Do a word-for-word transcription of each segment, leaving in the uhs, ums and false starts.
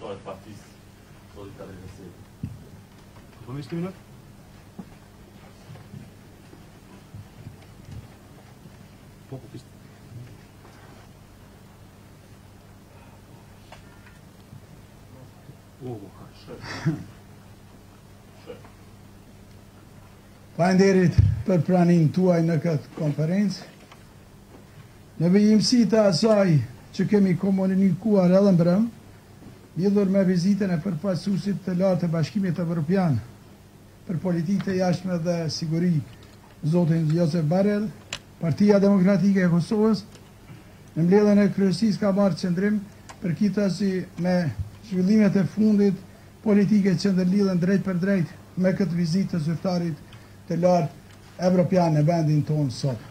kryetare të partisë Solidare Kosovë. Komunistë minut? Po, po, pistë. O, shë. Falenderit për pranin tuaj në këtë konferencë. Në vijimësi të asaj që kemi komunikuar edhe mbrëm, lidhur me vizitën e përfaqësuesit të lartë të Bashkimit Evropian për politikë të jashtme dhe siguri, zotin Josep Borrell, Partia Demokratike e Kosovës, në mbledhjen e kryesisë ka marrë qëndrim përkithasi me zhvillimet e fundit politike që ndërlidhen drejt për drejt me këtë vizitë të zyrtarit të lartë evropian në vendin tonë sot.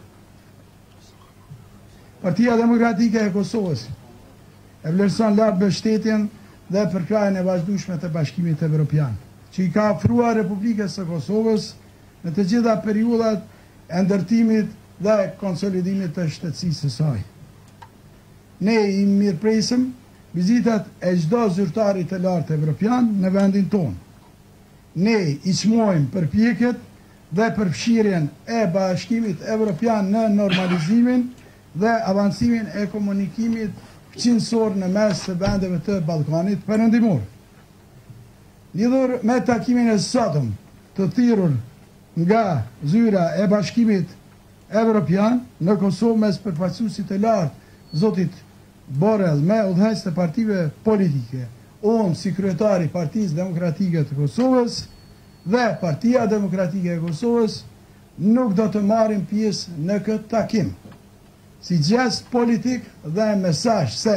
Partia Demokratike e Kosovës e vlerëson lart mbështetjen dhe përkrahjen e vazhdueshme të Bashkimit Evropian, që i ka ofruar Republikës së Kosovës në të gjitha periudhat e ndërtimit dhe konsolidimit të shtetësisë së saj. Ne i mirëpresim vizitat e çdo zyrtari të lartë evropian në vendin tonë. Ne i çmojmë përpjekjet dhe përfshirjen e Bashkimit Evropian në normalizimin dhe avancimin e komunikimit fuqinsor në mes të vendeve të Ballkanit Perëndimor. Lidhur me takimin e sotëm të thirrur nga zyra e Bashkimit Evropian në Kosovë mes përfaqësuesit të lartë zotit Borrell me udhëheqës të partive politike, unë si kryetari i Partisë Demokratike të Kosovës dhe Partia Demokratike e Kosovës nuk do të marrim pjesë në këtë takim, si gest politik dhe mesazh se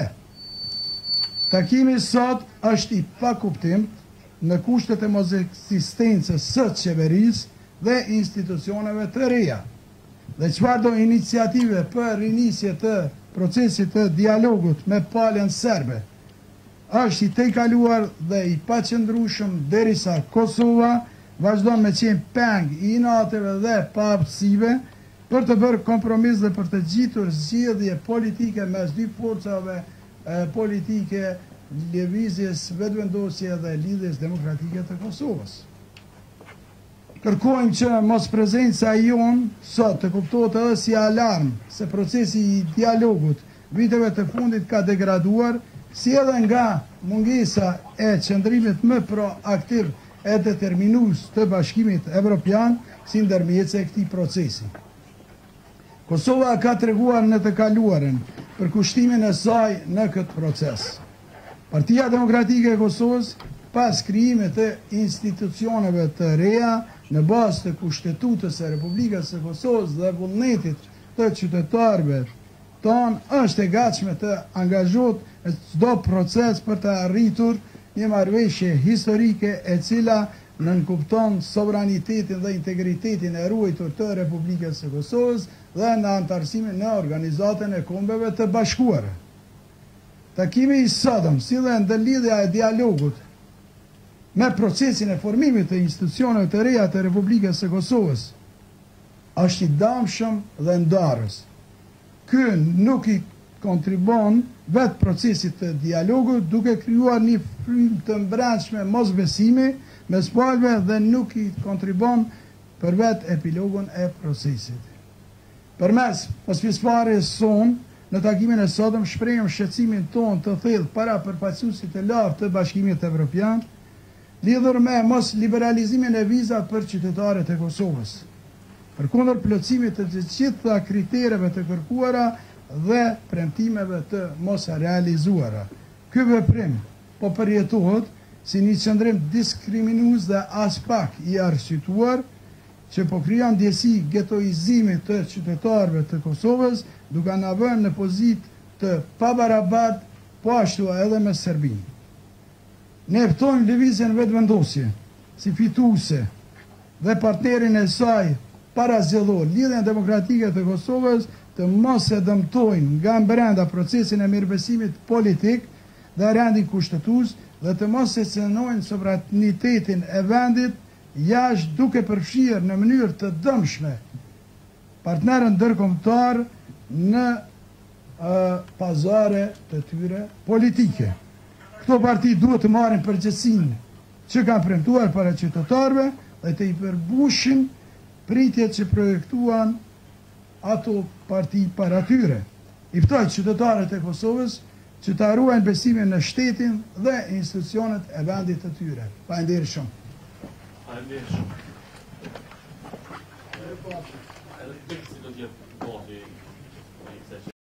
takimi sot është i pakuptim në kushtet e mos ekzistencës së qeverisë dhe institucioneve të reja, dhe çfarëdo iniciative për rinisje të procesit të dialogut me palën serbe është i tejkaluar dhe i paqëndrueshëm derisa Kosova vazhdon me qenë peng i inateve dhe paaftësive për të bërë kompromis dhe për të gjitur zgjedhje politike mes dy forcave e, politike, lëvizjes vetëvendosje dhe lidhjes demokratike të Kosovës. Kërkojmë që mos prezenca jon sot të kuptohet edhe si alarm se procesi i dialogut viteve të fundit ka degraduar, si edhe nga mungesa e qëndrimit më proaktiv e determinues të Bashkimit Evropian si ndërmjetëse e këtij procesi. Kosova ka treguar në të kaluarën për kushtimin e saj në këtë proces. Partia Demokratike e Kosovës, pas krijimit të institucioneve të reja në bazë të Kushtetutës së Republikës së Kosovës dhe vullnetit të qytetarëve tonë, është e gatshme të angazhohet në çdo proces për të arritur një marrëveshje historike e cila nënkupton sovranitetin dhe integritetin e ruajtur të Republikës së Kosovës dhe në antarësimin në Organizatën e Kombeve të Bashkuara. Takimi i sotëm, si dhe ndërlidhja e dialogut me procesin e formimit të institucioneve të reja të Republikës së Kosovës, është i damshëm dhe ndarës. Ky nuk i kontribon vetë procesit të dialogut duke krijuar një frym të mbrëmshme mosbesimi mes palëve dhe nuk i kontribon për vetë epilogun e procesit. Përmes pjesëmarrjes sonë në takimin e sotëm shprehim shqetësimin tonë të thellë para përfaqësuesit të lartë të Bashkimit Evropian lidhur me mos liberalizimin e vizave për qytetarët e Kosovës, përkundër plotësimit të të gjitha kritereve të kërkuara dhe premtimeve të mos realizuara. Ky veprim po përjetohet si një qëndrim diskriminues dhe as pak i arsyetuar që po krijon ndjesi getoizimit të qytetarëve të Kosovës, duke na vënë në pozitë të pabarabartë, po ashtu edhe me Serbinë. Ne ftojmë lëvizjen vetëvendosje si fituese dhe partnerin e saj parazgjedhor, Lidhjen Demokratike të Kosovës, të mos e dëmtojnë nga brenda procesin e mirëbesimit politik dhe rendin kushtetues dhe të mos e cënojnë sovranitetin e vendit jashtë duke përfshirë në mënyrë të dëmshme partnerën ndërkombëtar në uh, pazare të tyre politike. këto parti duhet të marrin përgjegjësinë që kanë premtuar para qytetarëve dhe të i përbushin pritjet që projektuan ato parti para tyre. I ftoj qytetarët e Kosovës që të ruajnë besimin në shtetin dhe institucionet e vendit të tyre. Faleminderit shumë. Faleminderit shumë. Edhe të bëjë si do t'jetë gati në i kësaj